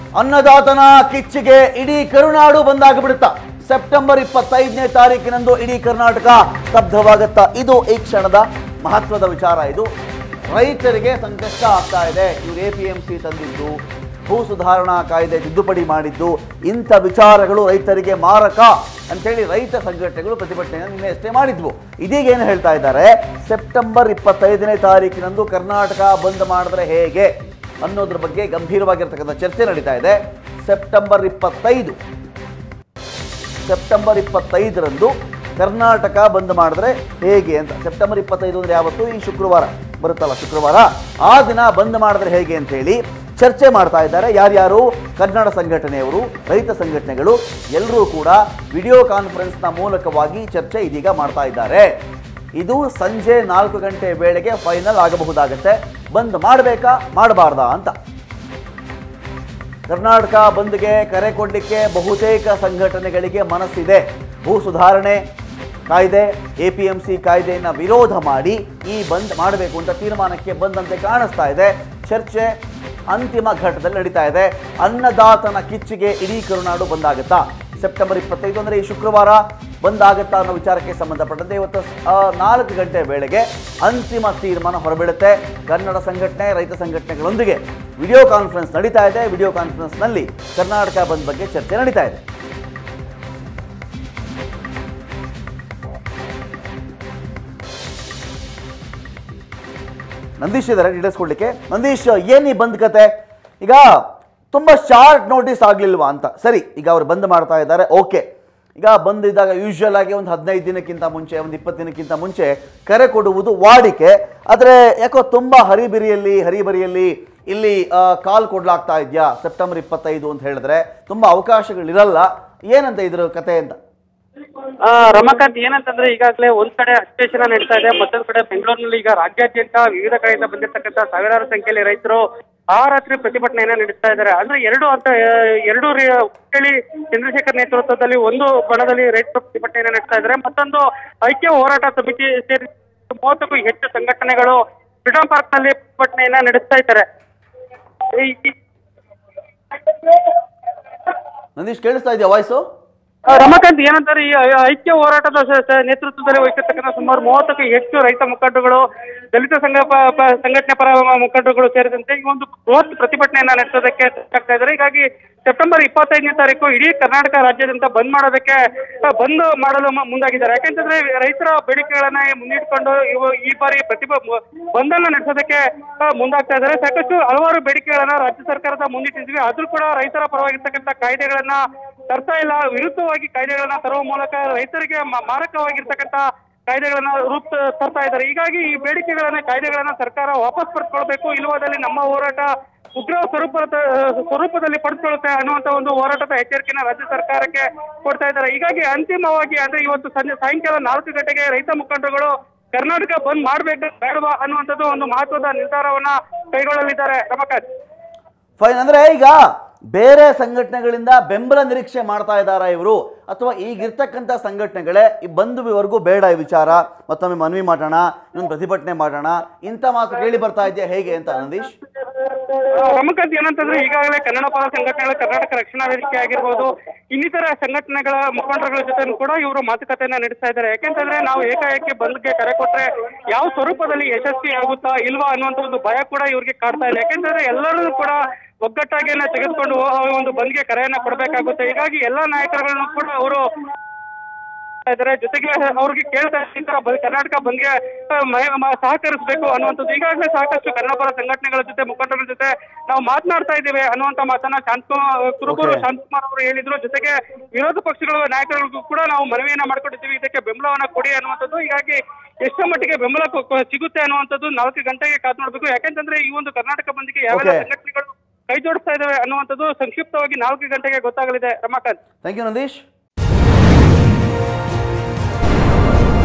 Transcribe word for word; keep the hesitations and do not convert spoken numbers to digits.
ಅನ್ನದಾತನ ಕಿಚ್ಚಿಗೆ ಇಡೀ ಕರುನಾಡು ಬಂದಾಗ್ಬಿಡುತ್ತಾ? ಸೆಪ್ಟೆಂಬರ್ ಇಪ್ಪತ್ತೈದನೇ ತಾರೀಕಿನಂದು ಇಡೀ ಕರ್ನಾಟಕ ಸ್ತಬ್ಧವಾಗುತ್ತಾ? ಇದು ಈ ಕ್ಷಣದ ಮಹತ್ವದ ವಿಚಾರ. ಇದು ರೈತರಿಗೆ ಸಂಕಷ್ಟ ಆಗ್ತಾ ಇದೆ. ಇವರು ಎ ಪಿ ಎಂ ಸಿ ತಂದಿದ್ದು, ಭೂ ಸುಧಾರಣಾ ಕಾಯ್ದೆ ತಿದ್ದುಪಡಿ ಮಾಡಿದ್ದು, ಇಂಥ ವಿಚಾರಗಳು ರೈತರಿಗೆ ಮಾರಕ ಅಂತೇಳಿ ರೈತ ಸಂಘಟನೆಗಳು ಪ್ರತಿಭಟನೆಯನ್ನು ನಿನ್ನೆ ಅಷ್ಟೇ ಮಾಡಿದ್ವು. ಇದೀಗ ಏನು ಹೇಳ್ತಾ ಇದ್ದಾರೆ? ಸೆಪ್ಟೆಂಬರ್ ಇಪ್ಪತ್ತೈದನೇ ತಾರೀಕಿನಂದು ಕರ್ನಾಟಕ ಬಂದ್ ಮಾಡಿದ್ರೆ ಹೇಗೆ ಅನ್ನೋದ್ರ ಬಗ್ಗೆ ಗಂಭೀರವಾಗಿರ್ತಕ್ಕಂಥ ಚರ್ಚೆ ನಡೀತಾ ಇದೆ. ಸೆಪ್ಟೆಂಬರ್ ಇಪ್ಪತ್ತೈದು ಸೆಪ್ಟೆಂಬರ್ ಇಪ್ಪತ್ತೈದರಂದು ಕರ್ನಾಟಕ ಬಂದ್ ಮಾಡಿದ್ರೆ ಹೇಗೆ ಅಂತ. ಸೆಪ್ಟೆಂಬರ್ ಇಪ್ಪತ್ತೈದು ಅಂದರೆ ಯಾವತ್ತು? ಈ ಶುಕ್ರವಾರ ಬರುತ್ತಲ್ಲ, ಶುಕ್ರವಾರ ಆ ದಿನ ಬಂದ್ ಮಾಡಿದ್ರೆ ಹೇಗೆ ಅಂತ ಹೇಳಿ ಚರ್ಚೆ ಮಾಡ್ತಾ ಇದ್ದಾರೆ. ಯಾರ್ಯಾರು? ಕನ್ನಡ ಸಂಘಟನೆಯವರು, ರೈತ ಸಂಘಟನೆಗಳು ಎಲ್ಲರೂ ಕೂಡ ವಿಡಿಯೋ ಕಾನ್ಫರೆನ್ಸ್ನ ಮೂಲಕವಾಗಿ ಚರ್ಚೆ ಇದೀಗ ಮಾಡ್ತಾ ಇದ್ದಾರೆ. ಇದು ಸಂಜೆ ನಾಲ್ಕು ಗಂಟೆ ವೇಳೆಗೆ ಫೈನಲ್ ಆಗಬಹುದಾಗತ್ತೆ. ಬಂದ್ ಮಾಡಬೇಕಾ ಮಾಡಬಾರ್ದಾ ಅಂತ. ಕರ್ನಾಟಕ ಬಂದ್ಗೆ ಕರೆ ಕೊಡಲಿಕ್ಕೆ ಬಹುತೇಕ ಸಂಘಟನೆಗಳಿಗೆ ಮನಸ್ಸಿದೆ. ಭೂ ಸುಧಾರಣೆ ಕಾಯ್ದೆ, ಎ ಪಿ ಎಂ ಸಿ ಕಾಯ್ದೆಯನ್ನು ವಿರೋಧ ಮಾಡಿ ಈ ಬಂದ್ ಮಾಡಬೇಕು ಅಂತ ತೀರ್ಮಾನಕ್ಕೆ ಬಂದಂತೆ ಕಾಣಿಸ್ತಾ ಇದೆ. ಚರ್ಚೆ ಅಂತಿಮ ಘಟ್ಟದಲ್ಲಿ ನಡೀತಾ ಇದೆ. ಅನ್ನದಾತನ ಕಿಚ್ಚಿಗೆ ಇಡೀ ಕರುನಾಡು ಬಂದಾಗುತ್ತಾ? ಸೆಪ್ಟೆಂಬರ್ ಇಪ್ಪತ್ತೈದು ಅಂದರೆ ಈ ಶುಕ್ರವಾರ ಬಂದಾಗುತ್ತಾ ಅನ್ನೋ ವಿಚಾರಕ್ಕೆ ಸಂಬಂಧಪಟ್ಟಂತೆ ಇವತ್ತು ನಾಲ್ಕು ಗಂಟೆ ವೇಳೆಗೆ ಅಂತಿಮ ತೀರ್ಮಾನ ಹೊರಬೀಳುತ್ತೆ. ಕನ್ನಡ ಸಂಘಟನೆ, ರೈತ ಸಂಘಟನೆಗಳೊಂದಿಗೆ ವಿಡಿಯೋ ಕಾನ್ಫರೆನ್ಸ್ ನಡೀತಾ ಇದೆ. ವಿಡಿಯೋ ಕಾನ್ಫರೆನ್ಸ್ನಲ್ಲಿ ಕರ್ನಾಟಕ ಬಂದ್ ಬಗ್ಗೆ ಚರ್ಚೆ ನಡೀತಾ ಇದೆ. ನಂದೀಶ್ ಇದ್ದಾರೆ ಡೀಟೇಲ್ಸ್ ಕೊಡ್ಲಿಕ್ಕೆ. ನಂದೀಶ್, ಏನ್ ಈ ಬಂದ್ ಕತೆ? ಈಗ ತುಂಬಾ ಶಾರ್ಟ್ ನೋಟಿಸ್ ಆಗ್ಲಿಲ್ವಾ ಅಂತ. ಸರಿ, ಈಗ ಅವ್ರು ಬಂದ್ ಮಾಡ್ತಾ ಇದ್ದಾರೆ, ಓಕೆ. ಈಗ ಬಂದ್ ಇದ್ದಾಗ ಯೂಶುವಲ್ ಆಗಿ ಒಂದು ಹದಿನೈದು ದಿನಕ್ಕಿಂತ ಮುಂಚೆ, ಒಂದು ಇಪ್ಪತ್ತು ದಿನಕ್ಕಿಂತ ಮುಂಚೆ ಕರೆ ಕೊಡುವುದು ವಾಡಿಕೆ. ಆದರೆ ಯಾಕೋ ತುಂಬಾ ಹರಿಬಿರಿಯಲ್ಲಿ ಹರಿಬರಿಯಲ್ಲಿ ಇಲ್ಲಿ ಕಾಲ್ ಕೊಡ್ಲಾಗ್ತಾ ಇದೆಯಾ ಸೆಪ್ಟೆಂಬರ್ ಇಪ್ಪತ್ತೈದು ಅಂತ ಹೇಳಿದ್ರೆ? ತುಂಬಾ ಅವಕಾಶಗಳಿರಲ್ಲ. ಏನಂತ ಇದ್ರ ಕತೆ ಅಂತ? ರಮಾಕಾಂತ್, ಏನಂತಂದ್ರೆ ಈಗಾಗಲೇ ಒಂದ್ ಕಡೆ ಅಧಿವೇಶನ ನಡೀತಾ ಇದೆ, ಮತ್ತೊಂದ್ ಕಡೆ ಬೆಂಗಳೂರಿನಲ್ಲಿ ಈಗ ರಾಜ್ಯಾದ್ಯಂತ ವಿವಿಧ ಕಡೆಯಿಂದ ಬಂದಿರತಕ್ಕಂಥ ಸಾವಿರಾರು ಸಂಖ್ಯೆಯಲ್ಲಿ ರೈತರು ಆ ರಾತ್ರಿ ಪ್ರತಿಭಟನೆಯನ್ನ ನಡೆಸ್ತಾ ಇದ್ದಾರೆ. ಅಂದ್ರೆ ಎರಡು ಅಂತ ಎರಡು ಹೇಳಿ ಚಂದ್ರಶೇಖರ್ ನೇತೃತ್ವದಲ್ಲಿ ಒಂದು ಬಣದಲ್ಲಿ ರೈತರು ಪ್ರತಿಭಟನೆಯನ್ನ ನಡೆಸ್ತಾ ಇದ್ದಾರೆ, ಮತ್ತೊಂದು ಐಕ್ಯ ಹೋರಾಟ ಸಮಿತಿ ಸೇರಿ ಮೂವತ್ತಕ್ಕೂ ಹೆಚ್ಚು ಸಂಘಟನೆಗಳು ಫ್ರೀಡಂ ಪಾರ್ಕ್ ನಲ್ಲಿ ಪ್ರತಿಭಟನೆಯನ್ನ ನಡೆಸ್ತಾ ಇದ್ದಾರೆ. ನಂದೀಶ್, ಕೇಳಿಸ್ತಾ ಇದೆಯಾ ವಾಯ್ಸು? ರಮಾಕಾಂತ್, ಏನಂತಾರೆ, ಈ ಐಕ್ಯ ಹೋರಾಟದ ನೇತೃತ್ವದಲ್ಲಿ ವಹಿಸಿರ್ತಕ್ಕಂಥ ಸುಮಾರು ಮೂವತ್ತಕ್ಕೂ ಹೆಚ್ಚು ರೈತ ಮುಖಂಡಗಳು, ದಲಿತ ಸಂಘ ಸಂಘಟನೆ ಪರ ಮುಖಂಡರುಗಳು ಸೇರಿದಂತೆ ಈ ಒಂದು ಬೃಹತ್ ಪ್ರತಿಭಟನೆಯನ್ನ ನಡೆಸೋದಕ್ಕೆ ಆಗ್ತಾ ಇದ್ದಾರೆ. ಹೀಗಾಗಿ ಸೆಪ್ಟೆಂಬರ್ ಇಪ್ಪತ್ತೈದನೇ ತಾರೀಕು ಇಡೀ ಕರ್ನಾಟಕ ರಾಜ್ಯಾದ್ಯಂತ ಬಂದ್ ಮಾಡೋದಕ್ಕೆ ಬಂದ್ ಮಾಡಲು ಮುಂದಾಗಿದ್ದಾರೆ. ಯಾಕೆಂತಂದ್ರೆ ರೈತರ ಬೇಡಿಕೆಗಳನ್ನ ಮುಂದಿಟ್ಕೊಂಡು ಇವು ಈ ಬಾರಿ ಪ್ರತಿಭ ಬಂದನ್ನ ನಡೆಸೋದಕ್ಕೆ ಮುಂದಾಗ್ತಾ ಇದ್ದಾರೆ. ಸಾಕಷ್ಟು ಹಲವಾರು ಬೇಡಿಕೆಗಳನ್ನ ರಾಜ್ಯ ಸರ್ಕಾರದ ಮುಂದಿಟ್ಟಿದ್ವಿ, ಆದ್ರೂ ಕೂಡ ರೈತರ ಪರವಾಗಿರ್ತಕ್ಕಂಥ ಕಾಯ್ದೆಗಳನ್ನ ತರ್ತಾ ಇಲ್ಲ. ವಿರುದ್ಧವಾಗಿ ಕಾಯ್ದೆಗಳನ್ನ ತರುವ ಮೂಲಕ ರೈತರಿಗೆ ಮಾರಕವಾಗಿರ್ತಕ್ಕಂಥ ಕಾಯ್ದೆಗಳನ್ನ ರೂಪ ತರ್ತಾ ಇದ್ದಾರೆ. ಹೀಗಾಗಿ ಈ ಬೇಡಿಕೆಗಳನ್ನ ಕಾಯ್ದೆಗಳನ್ನ ಸರ್ಕಾರ ವಾಪಸ್ ಪಡೆದುಕೊಳ್ಬೇಕು, ಇಲ್ಲವಾದಲ್ಲಿ ನಮ್ಮ ಹೋರಾಟ ಉಗ್ರ ಸ್ವರೂಪದ ಸ್ವರೂಪದಲ್ಲಿ ಪಡೆದುಕೊಳ್ಳುತ್ತೆ ಅನ್ನುವಂತ ಒಂದು ಹೋರಾಟದ ಎಚ್ಚರಿಕೆನ ರಾಜ್ಯ ಸರ್ಕಾರಕ್ಕೆ ಕೊಡ್ತಾ ಇದ್ದಾರೆ. ಹೀಗಾಗಿ ಅಂತಿಮವಾಗಿ ಅಂದ್ರೆ ಇವತ್ತು ಸಂಜೆ ಸಾಯಂಕಾಲ ನಾಲ್ಕು ಗಂಟೆಗೆ ರೈತ ಮುಖಂಡರುಗಳು ಕರ್ನಾಟಕ ಬಂದ್ ಮಾಡ್ಬೇಕು ಬೇಡವಾ ಅನ್ನುವಂಥದ್ದು ಒಂದು ಮಹತ್ವದ ನಿರ್ಧಾರವನ್ನ ಕೈಗೊಳ್ಳಲಿದ್ದಾರೆ. ರಮಾಕಾಂತ್, ಫೈನ್. ಅಂದ್ರೆ ಈಗ ಬೇರೆ ಸಂಘಟನೆಗಳಿಂದ ಬೆಂಬಲ ನಿರೀಕ್ಷೆ ಮಾಡ್ತಾ ಇದ್ದಾರಾ ಇವರು, ಅಥವಾ ಈಗಿರ್ತಕ್ಕಂಥ ಸಂಘಟನೆಗಳೇ ಈ ಬಂಧುವರೆಗೂ ಬೇಡ ಈ ವಿಚಾರ, ಮತ್ತೊಮ್ಮೆ ಮನವಿ ಮಾಡೋಣ, ಇನ್ನೊಂದು ಪ್ರತಿಭಟನೆ ಮಾಡೋಣ, ಇಂಥ ಮಾತು ಕೇಳಿ ಬರ್ತಾ ಇದೆಯಾ ಹೇಗೆ ಅಂತ ನಂದೀಶ್? ರಮಾಕಾಂತ್, ಏನಂತಂದ್ರೆ ಈಗಾಗಲೇ ಕನ್ನಡ ಪರ ಸಂಘಟನೆಗಳ ಕರ್ನಾಟಕ ರಕ್ಷಣಾ ವೇದಿಕೆ ಆಗಿರ್ಬೋದು, ಇನ್ನಿತರ ಸಂಘಟನೆಗಳ ಮುಖಂಡರುಗಳ ಜೊತೆ ಕೂಡ ಇವರು ಮಾತುಕತೆಯನ್ನ ನಡೆಸ್ತಾ ಇದ್ದಾರೆ. ಯಾಕೆಂತಂದ್ರೆ ನಾವು ಏಕಾಏಕಿ ಬಂದ್ಗೆ ಕರೆ ಕೊಟ್ರೆ ಯಾವ ಸ್ವರೂಪದಲ್ಲಿ ಯಶಸ್ವಿ ಆಗುತ್ತಾ ಇಲ್ವಾ ಅನ್ನುವಂತ ಒಂದು ಭಯ ಕೂಡ ಇವ್ರಿಗೆ ಕಾಡ್ತಾ ಇದೆ. ಯಾಕೆಂತಂದ್ರೆ ಎಲ್ಲರೂ ಕೂಡ ಒಗ್ಗಟ್ಟಾಗಿಯನ್ನ ತೆಗೆದುಕೊಂಡು ಒಂದು ಬಂದ್ಗೆ ಕರೆಯನ್ನ ಕೊಡಬೇಕಾಗುತ್ತೆ. ಹೀಗಾಗಿ ಎಲ್ಲಾ ನಾಯಕರುಗಳನ್ನು ಕೂಡ ಅವರು ಇದ್ದಾರೆ, ಜೊತೆಗೆ ಅವ್ರಿಗೆ ಕೇಳ್ತಾ ಕರ್ನಾಟಕ ಬಂದ್ಗೆ ಸಹಕರಿಸಬೇಕು ಅನ್ನುವಂಥದ್ದು. ಈಗಾಗಲೇ ಸಾಕಷ್ಟು ಕನ್ನಡ ಪರ ಸಂಘಟನೆಗಳ ಜೊತೆ ಮುಖಂಡರ ಜೊತೆ ನಾವು ಮಾತನಾಡ್ತಾ ಇದ್ದೇವೆ ಅನ್ನುವಂತ ಮಾತನ್ನ ಶಾಂತಕುಮಾರ್ ಕುರುಬೂರು ಶಾಂತಕುಮಾರ್ ಅವರು ಹೇಳಿದ್ರು. ಜೊತೆಗೆ ವಿರೋಧ ಪಕ್ಷಗಳ ನಾಯಕರಿಗೂ ಕೂಡ ನಾವು ಮನವಿಯನ್ನ ಮಾಡ್ಕೊಂಡಿದ್ದೀವಿ, ಇದಕ್ಕೆ ಬೆಂಬಲವನ್ನ ಕೊಡಿ ಅನ್ನುವಂಥದ್ದು. ಹೀಗಾಗಿ ಎಷ್ಟರ ಮಟ್ಟಿಗೆ ಬೆಂಬಲ ಸಿಗುತ್ತೆ ಅನ್ನುವಂಥದ್ದು ನಾಲ್ಕು ಗಂಟೆಗೆ ಕಾದು ನೋಡ್ಬೇಕು. ಯಾಕೆಂತಂದ್ರೆ ಈ ಒಂದು ಕರ್ನಾಟಕ ಬಂದ್ಗೆ ಯಾವೆಲ್ಲ ಸಂಘಟನೆಗಳು ಕೈ ಜೋಡಿಸ್ತಾ ಇದ್ದಾವೆ ಅನ್ನುವಂಥದ್ದು ಸಂಕ್ಷಿಪ್ತವಾಗಿ ನಾಲ್ಕು ಗಂಟೆಗೆ ಗೊತ್ತಾಗಲಿದೆ. Ramakant, thank you Nandish.